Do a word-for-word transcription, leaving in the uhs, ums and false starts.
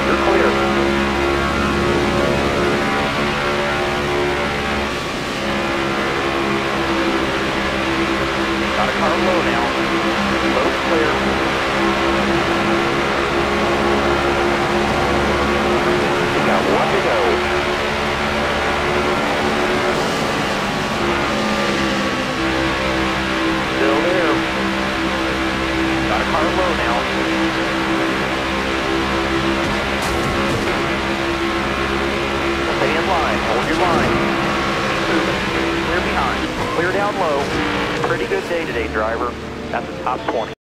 You're clear. Got a car low now. Low's clear. We got one to go. Still there. Got a car low now. Stay in line. Hold your line. Keep moving. Clear behind. Clear down low. Pretty good day today, driver. That's the top twenty.